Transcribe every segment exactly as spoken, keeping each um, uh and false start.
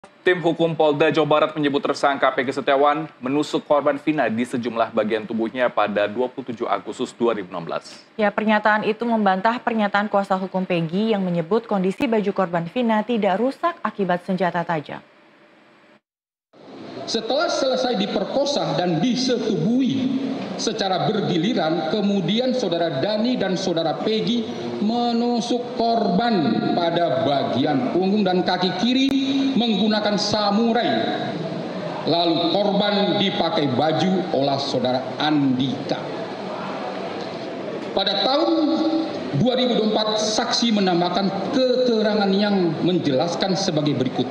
Tim Hukum Polda Jawa Barat menyebut tersangka Peggy Setiawan menusuk korban Vina di sejumlah bagian tubuhnya pada dua puluh tujuh Agustus dua ribu enam belas. Ya, pernyataan itu membantah pernyataan kuasa hukum Peggy yang menyebut kondisi baju korban Vina tidak rusak akibat senjata tajam. Setelah selesai diperkosa dan disetubui secara bergiliran, kemudian saudara Dani dan saudara Peggy menusuk korban pada bagian punggung dan kaki kiri menggunakan samurai. Lalu korban dipakai baju oleh saudara Andika. Pada tahun dua ribu dua puluh empat, saksi menambahkan keterangan yang menjelaskan sebagai berikut.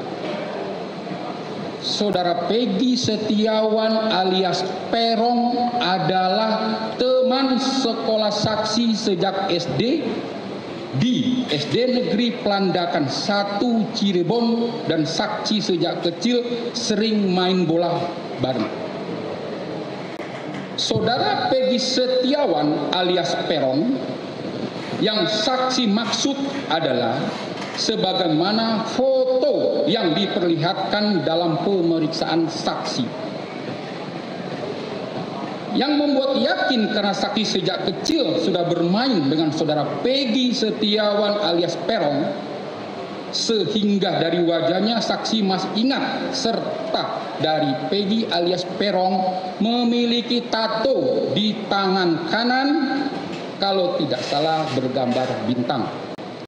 Saudara Peggy Setiawan alias Peron adalah teman sekolah saksi sejak S D di S D Negeri Pelandakan satu Cirebon, dan saksi sejak kecil sering main bola bareng. Saudara Peggy Setiawan alias Peron yang saksi maksud adalah sebagaimana foto yang diperlihatkan dalam pemeriksaan saksi. Yang membuat yakin karena saksi sejak kecil sudah bermain dengan saudara Peggy Setiawan alias Peron, sehingga dari wajahnya saksi masih ingat, serta dari Peggy alias Peron memiliki tato di tangan kanan, kalau tidak salah bergambar bintang.